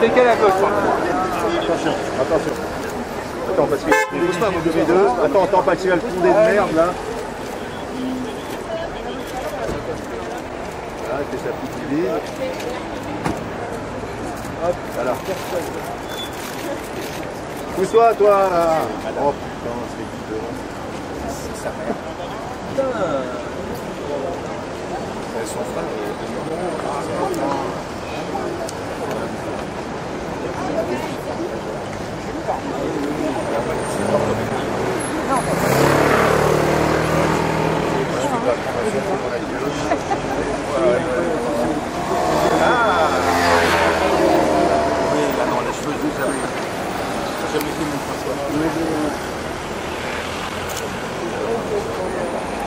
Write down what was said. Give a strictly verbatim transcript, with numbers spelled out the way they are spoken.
Décale à gauche. Attention, attention. Attends, parce que doucement, vous devez deux. Attends, attends, pas que tu vas le fonder de merde là. Voilà, fais sa petite vide. Hop, voilà. Pousse-toi, toi là. Oh putain, c'est qui devant. C'est sa mère. Putain. C'est son frère. Non.